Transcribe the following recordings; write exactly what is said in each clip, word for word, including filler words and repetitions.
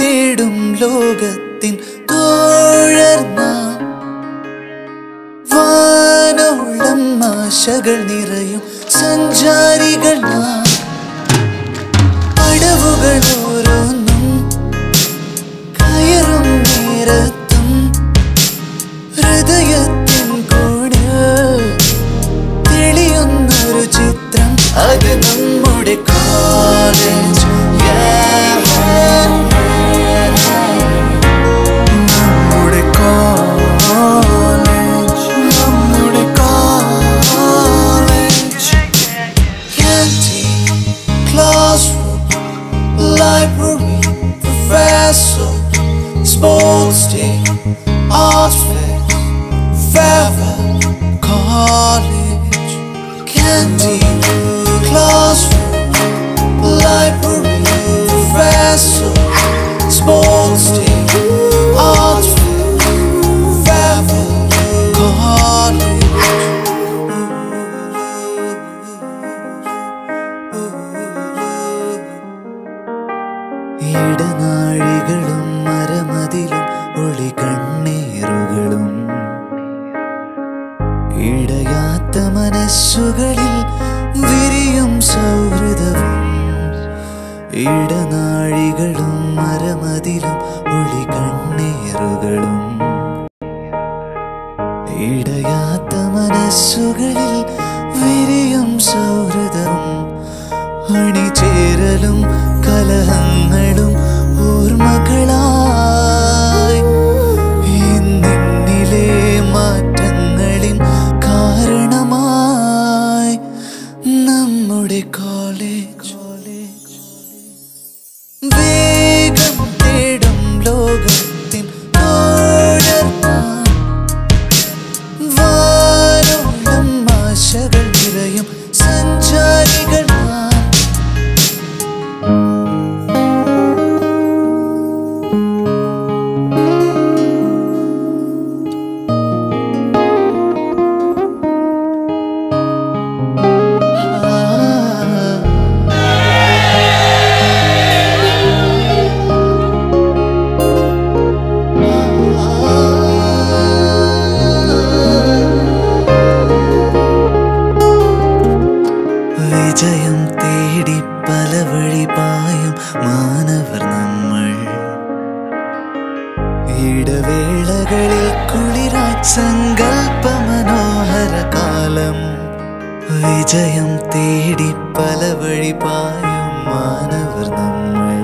തേടും ലോകത്തിൻ തോഴർ നാം വാനോളം ആശകൾ നിറയും സഞ്ചാരികൾ നാം പടവുകൾ ഓരോന്നും കയറും നേരത്തും ഹൃദയത്തിൻ കൂടെ തെളിയുന്നൊരു ചിത്രം അത് നമ്മുടെ കോളേജ് നമ്മുടെ കോളേജ് നമ്മുടെ college canteen, classroom, library, professor, sports day, arts fair, farewell, college. Canteen, classroom, library, professor, sports day, arts fair, farewell, college. ഇടനാഴികളും മരമതിലും ഒളി കണ്ണീറുകളും ഇടയാത്ത മനസ്സുകളിൽ വിരിയും സൗഹൃദവും ഇടനാഴികളും മരമതിലും ഒളി കണ്ണീറുകളും ഇടയാത്ത മനസ്സുകളിൽ വിരിയും സൗഹൃദവും അണിചേരലും കലഹങ്ങളും ഓർമ്മകളായി ഇന്നിലെ മാറ്റങ്ങളിൻ കാരണമായി നമ്മുടെ കോളേജ് വേഗം തേടും ലോകത്തിൻ തോഴർ നാം വാനോളം ആശകൾ നിറയും സഞ്ചാരികൾ നാം വിജയം തേടി പല വഴി പായും മാനവർ നമ്മൾ ഇടവേളകളിൽ കുളിരായി സങ്കൽപ്പ മനോഹര കാലം വിജയം തേടി പല വഴി പായും മാനവർ നമ്മൾ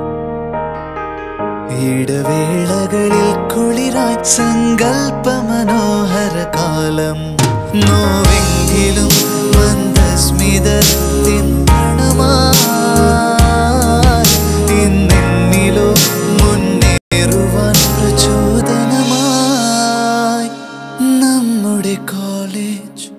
ഇടവേളകളിൽ കുളിരായി സങ്കൽപ്പ മനോഹര കാലം നോവെങ്കിലും മന്ദസ്മിതത്തിൻ മണമായി ഇന്നെന്നിലോ മുന്നേറുവാൻ പ്രചോദനമായി നമ്മുടെ കോളേജ്